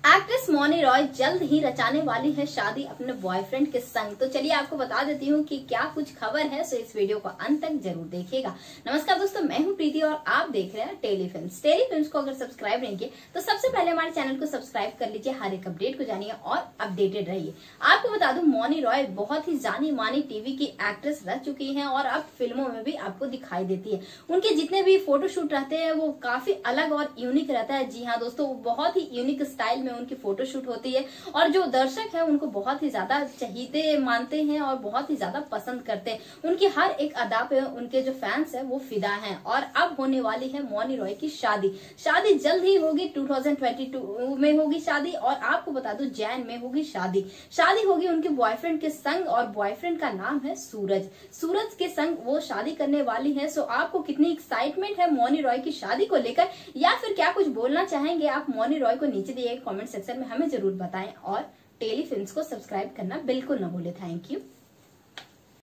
Actress Mouni Roy जल्द ही रचाने वाली है शादी अपने बॉयफ्रेंड के संग। तो चलिए आपको बता देती हूँ कि क्या कुछ खबर है, सो इस वीडियो को अंत तक जरूर देखिएगा। नमस्कार दोस्तों, मैं हूँ प्रीति और आप देख रहे हैं टेलीफिल्म्स। टेलीफिल्म्स को अगर सब्सक्राइब नहीं किए तो सबसे पहले हमारे चैनल को सब्सक्राइब कर लीजिए, हर एक अपडेट को जानिए और अपडेटेड रहिए। आपको बता दूं, मौनी रॉय बहुत ही जानी मानी टीवी की एक्ट्रेस रह चुकी है और अब फिल्मों में भी आपको दिखाई देती है। उनके जितने भी फोटोशूट रहते हैं वो काफी अलग और यूनिक रहता है। जी हाँ दोस्तों, बहुत ही यूनिक स्टाइल में उनकी फोटोशूट होती है और जो दर्शक है उनको बहुत ही ज्यादा चहीते मानते हैं और बहुत ही ज्यादा पसंद करते हैं। उनकी हर एक अदा पे उनके जो फैंस है वो फिदा हैं। और अब होने वाली है मौनी रॉय की शादी जल्द ही होगी, 2022 में होगी शादी। और आपको बता दूं, जैन में होगी शादी होगी उनके बॉयफ्रेंड के संग और बॉयफ्रेंड का नाम है सूरज के संग वो शादी करने वाली है। सो आपको कितनी एक्साइटमेंट है मौनी रॉय की शादी को लेकर, या फिर क्या कुछ बोलना चाहेंगे आप मौनी रॉय को, नीचे दिए कमेंट सेक्शन में हमें जरूर बताएं और टेलीफिल्म्स को सब्सक्राइब करना बिल्कुल न भूलें। Thank you.